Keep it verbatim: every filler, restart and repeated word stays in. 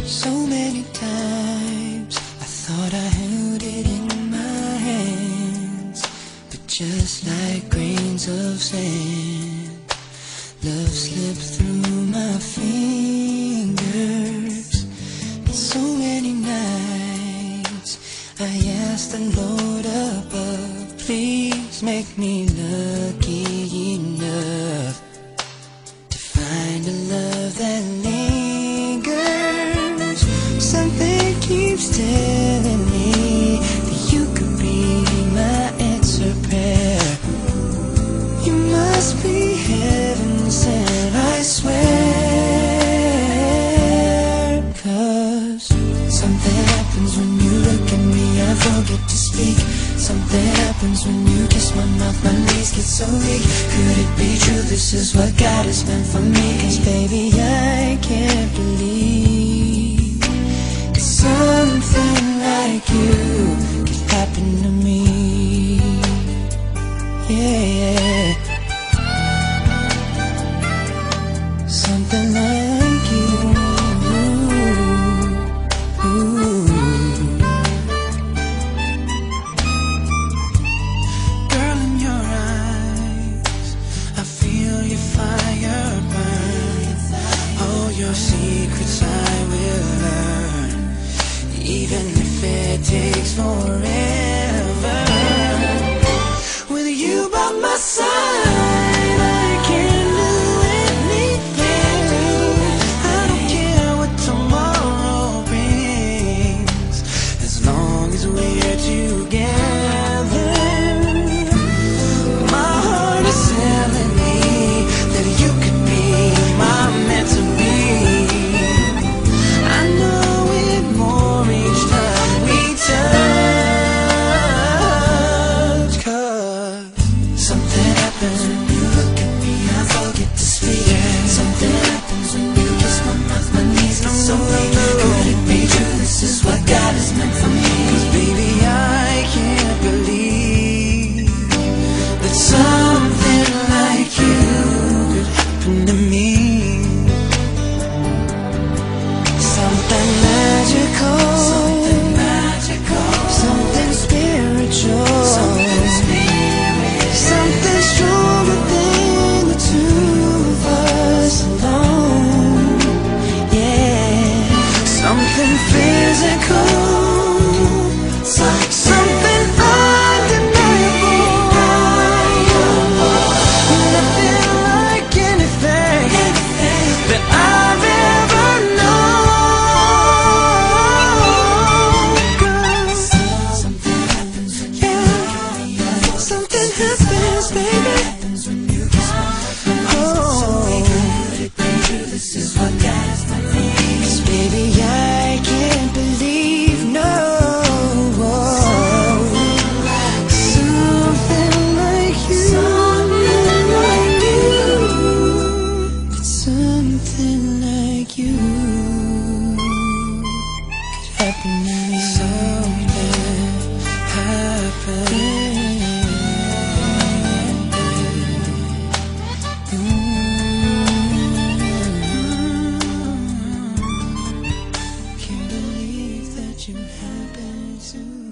So many times I thought I held it in my hands, but just like grains of sand, love slipped through my fingers. And so many nights I asked the Lord above, please make me lucky enough to find a love that lingers. Something keeps telling me that you could be my answer prayer. You must be heaven sent, I swear. Cause something happens when you look at me, I forget to speak. Something happens when you kiss my mouth, my knees get so weak. Could it be true, this is what God has meant for me? Cause baby, I can't believe that something like you could happen to me. Yeah, something like you. Ooh. Girl, in your eyes, I feel your fire burn. All your secrets I will learn, even if it takes forever. With you by my side, I can do anything. I don't care what tomorrow brings, as long as we're together. My heart is telling me that you could be my meant to be. I know it more each time we touch. Cause something happens when you look at me, I forget to speak. Something happens when you kiss my mouth, my knees get so weak. Could it be true, this is what God has meant for me? Cause baby, I can't believe that something like you could happen to me. Something magical, something magical, something spiritual, something spiritual, something stronger than the two of us alone. Yeah, something physical, some- something undeniable. Nothing like anything that I've ever known. Girl, something happens when you look at me, I forget something happens, baby. Oh, could it be true, this is what God has meant for me? 'Cause baby, I can't believe, no. Something like you, something like you, something like you could happen to me. Something happened. Can't believe that you happened to